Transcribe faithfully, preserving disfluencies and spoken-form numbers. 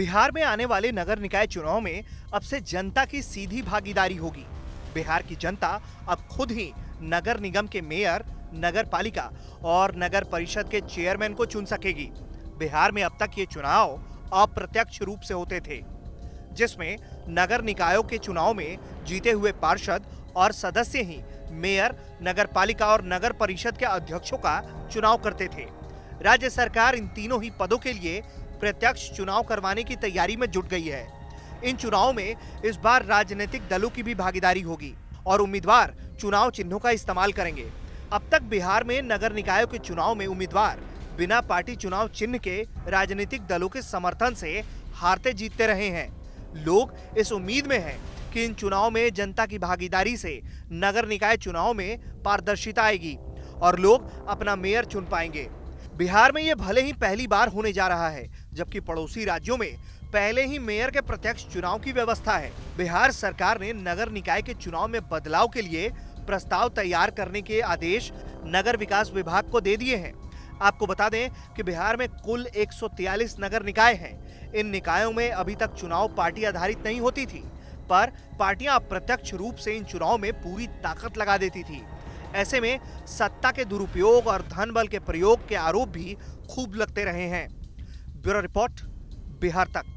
बिहार में आने वाले नगर निकाय चुनाव में अब से जनता की सीधी भागीदारी होगी। बिहार की जनता अब खुद ही नगर निगम के मेयर, नगर पालिका और नगर परिषद के चेयरमैन को चुन सकेगी। बिहार में अब तक ये चुनाव अप्रत्यक्ष रूप से होते थे, जिसमें नगर निकायों के चुनाव में जीते हुए पार्षद और सदस्य ही मेयर, नगर पालिका और नगर परिषद के अध्यक्षों का चुनाव करते थे। राज्य सरकार इन तीनों ही पदों के लिए प्रत्यक्ष चुनाव करवाने की तैयारी में जुट गई है। इन चुनावों में इस बार राजनीतिक दलों की भी भागीदारी होगी और उम्मीदवार चुनाव चिन्हों का इस्तेमाल करेंगे। अब तक बिहार में नगर निकायों के चुनाव में उम्मीदवार बिना पार्टी चुनाव चिन्ह के राजनीतिक दलों के समर्थन से हारते जीतते रहे हैं। लोग इस उम्मीद में हैं कि इन चुनाव में जनता की भागीदारी से नगर निकाय चुनाव में पारदर्शिता आएगी और लोग अपना मेयर चुन पाएंगे। बिहार में ये भले ही पहली बार होने जा रहा है, जबकि पड़ोसी राज्यों में पहले ही मेयर के प्रत्यक्ष चुनाव की व्यवस्था है। बिहार सरकार ने नगर निकाय के चुनाव में बदलाव के लिए प्रस्ताव तैयार करने के आदेश नगर विकास विभाग को दे दिए हैं। आपको बता दें कि बिहार में कुल एक सौ तियालीस नगर निकाय हैं। इन निकायों में अभी तक चुनाव पार्टी आधारित नहीं होती थी, पर पार्टियां अप्रत्यक्ष रूप से इन चुनाव में पूरी ताकत लगा देती थी। ऐसे में सत्ता के दुरुपयोग और धन बल के प्रयोग के आरोप भी खूब लगते रहे हैं। ब्यूरो रिपोर्ट, बिहार तक।